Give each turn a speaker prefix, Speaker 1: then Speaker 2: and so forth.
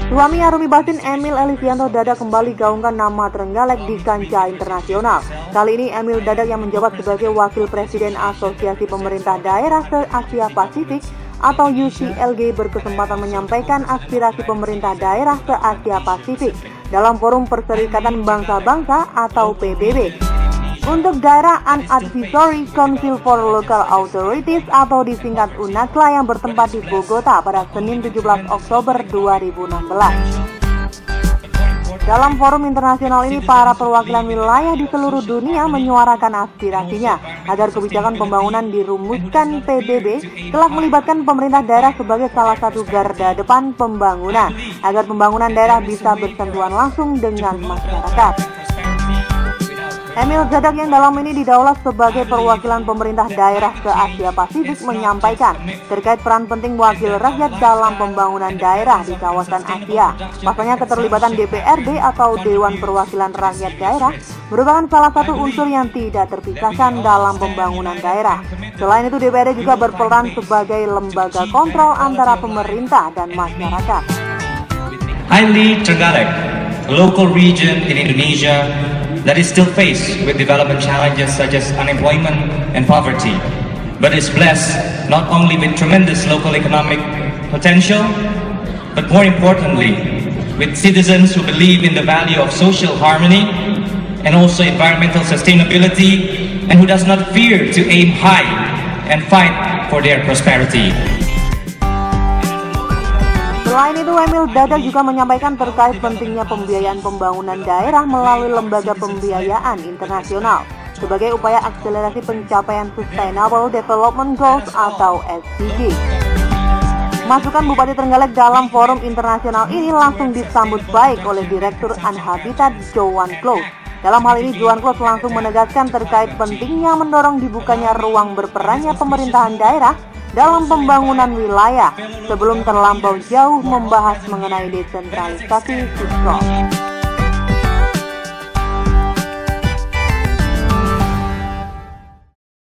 Speaker 1: Suami Arumi Bachsin, Emil Elisianto Dardak, kembali gaungkan nama Trenggalek di kancah internasional. Kali ini Emil Dardak yang menjabat sebagai Wakil Presiden Asosiasi Pemerintah Daerah se-Asia Pasifik atau UCLG berkesempatan menyampaikan aspirasi pemerintah daerah se-Asia Pasifik dalam Forum Perserikatan Bangsa-Bangsa atau PBB. Untuk daerah Unadvisory Council for Local Authorities atau disingkat UNACLA yang bertempat di Bogota pada Senin 17 Oktober 2016. Dalam forum internasional ini, para perwakilan wilayah di seluruh dunia menyuarakan aspirasinya agar kebijakan pembangunan dirumuskan PBB telah melibatkan pemerintah daerah sebagai salah satu garda depan pembangunan agar pembangunan daerah bisa bersentuhan langsung dengan masyarakat. Emil Dardak yang dalam ini didaulat sebagai perwakilan pemerintah daerah ke Asia Pasifik menyampaikan terkait peran penting wakil rakyat dalam pembangunan daerah di kawasan Asia. Pasalnya keterlibatan DPRD atau Dewan Perwakilan Rakyat Daerah merupakan salah satu unsur yang tidak terpisahkan dalam pembangunan daerah. Selain itu, DPRD juga berperan sebagai lembaga kontrol antara pemerintah dan masyarakat.
Speaker 2: I lead Trenggalek, a local region in Indonesia that is still faced with development challenges such as unemployment and poverty, but is blessed not only with tremendous local economic potential, but more importantly, with citizens who believe in the value of social harmony and also environmental sustainability, and who does not fear to aim high and fight for their prosperity.
Speaker 1: Selain itu, Emil Dardak juga menyampaikan terkait pentingnya pembiayaan pembangunan daerah melalui lembaga pembiayaan internasional sebagai upaya akselerasi pencapaian Sustainable Development Goals atau SDG. Masukan Bupati Trenggalek dalam forum internasional ini langsung disambut baik oleh Direktur Unhabitat Johan Kloos. Dalam hal ini, Johan Kloos langsung menegaskan terkait pentingnya mendorong dibukanya ruang berperannya pemerintahan daerah dalam pembangunan wilayah sebelum terlampau jauh membahas mengenai desentralisasi fiskal.